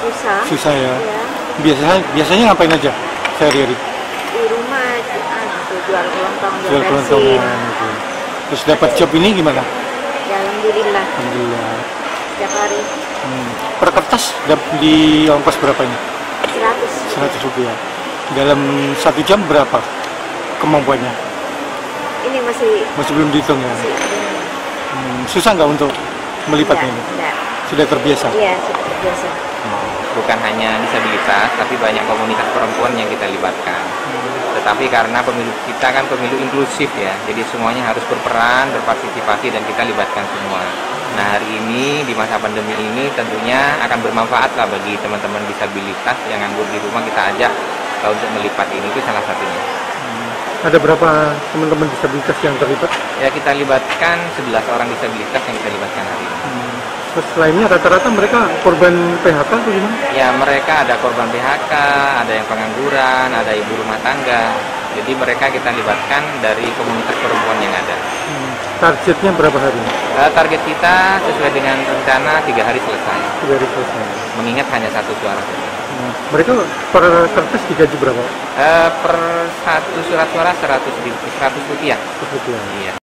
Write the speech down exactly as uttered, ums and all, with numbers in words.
susah. Susah ya. Ya. Biasanya biasanya ngapain aja sehari-hari? Di rumah ah, gitu, jual kelontong, jual, Jual bensin. kelontongan gitu. Terus dapat job ini gimana? Ya, alhamdulillah. Alhamdulillah. Setiap hari Hmm. Per kertas dap- di ongkos berapa ini? seratus. seratus rupiah. Dalam satu jam berapa kemampuannya? Ini masih Masih belum dihitung ya. masih Hmm. Susah nggak untuk melipatnya ini? enggak. Sudah terbiasa? Iya, sudah biasa. Bukan hanya disabilitas, tapi banyak komunitas perempuan yang kita libatkan. Tetapi karena pemilu kita kan pemilu inklusif ya, jadi semuanya harus berperan, berpartisipasi, dan kita libatkan semua. Nah, hari ini di masa pandemi ini tentunya akan bermanfaat lah bagi teman-teman disabilitas yang nganggur di rumah, kita ajak uh, untuk melipat ini, itu salah satunya. Ada berapa teman-teman disabilitas yang terlibat? Ya, kita libatkan sebelas orang disabilitas yang kita libatkan hari ini. Hmm. Terus lainnya rata-rata mereka korban P H K atau gimana? Ya, mereka ada korban P H K, ada yang pengangguran, ada ibu rumah tangga. Jadi mereka kita libatkan dari komunitas perempuan yang ada. Hmm. Targetnya berapa hari? Uh, target kita sesuai dengan rencana tiga hari selesai. Tiga hari selesai. Mengingat hanya satu suara. Hmm. Mereka per kertas digaji berapa? Uh, per satu surat suara seratus rupiah. Seratus rupiah. Iya.